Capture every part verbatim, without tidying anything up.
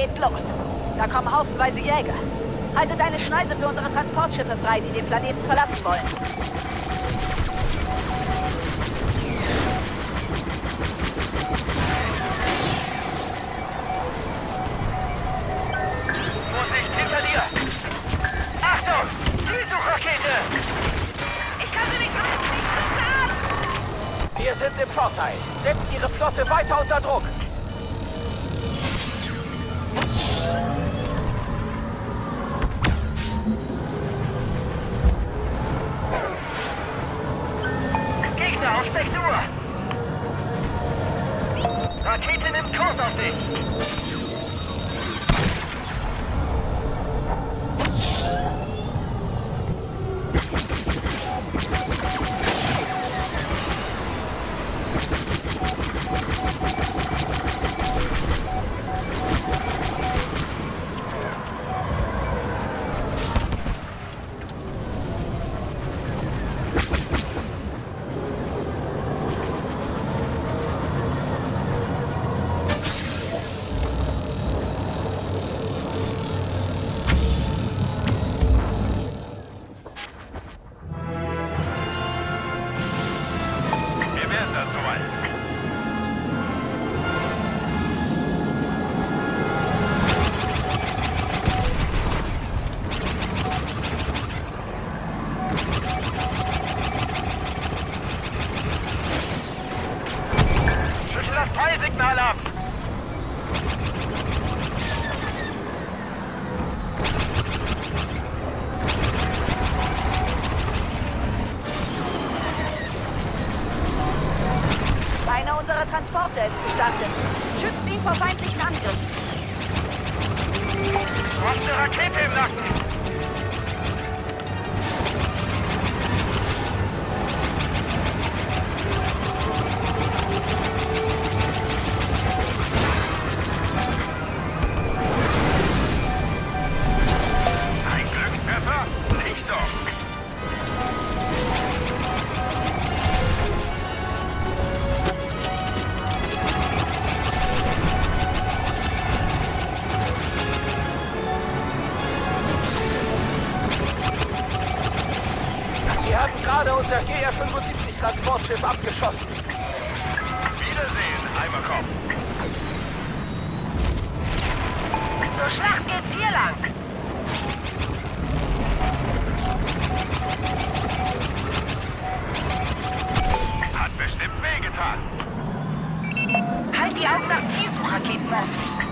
geht los. Da kommen haufenweise Jäger. Halte deine Schneise für unsere Transportschiffe frei, die den Planeten verlassen wollen. Vorsicht, hinter dir! Achtung! Zielsuchrakete! Ich kann sie nicht halten! Wir sind im Vorteil. Setzt Ihre Flotte weiter unter Druck. Gegner auf sechs Uhr! Rakete nimmt Kurs auf dich! Signal ab! Einer unserer Transporter ist gestartet. Schützt ihn vor feindlichen Angriffen. Du hast eine Rakete im Nacken! Wir haben gerade unser G R fünfundsiebzig Transportschiff abgeschossen. Wiedersehen, Heimerkopf. Zur Schlacht geht's hier lang. Hat bestimmt wehgetan. Halt die Augen nach Zielsuchraketen offen.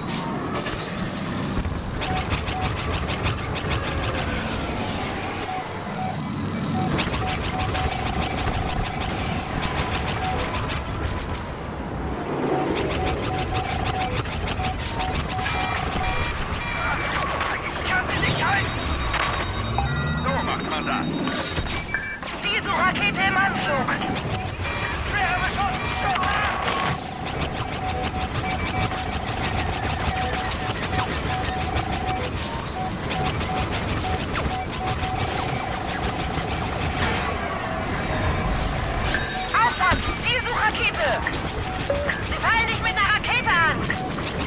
Zielsuchrakete im Anflug! Schwerer Beschuss! Aufwand! Zielsuchrakete! Sie fallen dich mit einer Rakete an!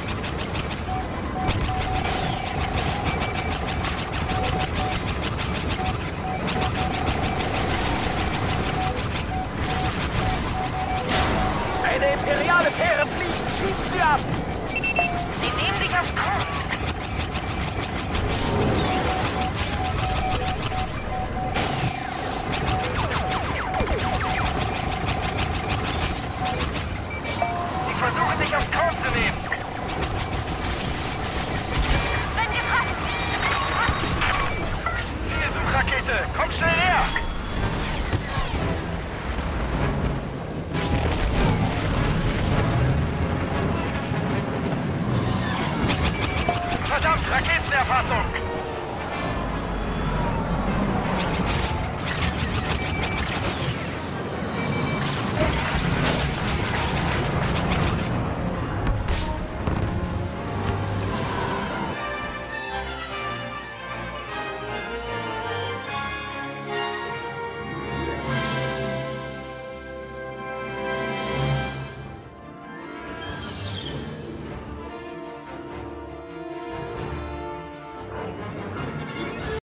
Eine imperiale Fähre fliegt! Schießt sie ab! Sie nehmen sich aufs Kurs! Sie versuchen sich aufs Korn zu nehmen! Wenn gefasst! Zielsuchrakete! Komm schnell her! Verdammt, Raketenerfassung!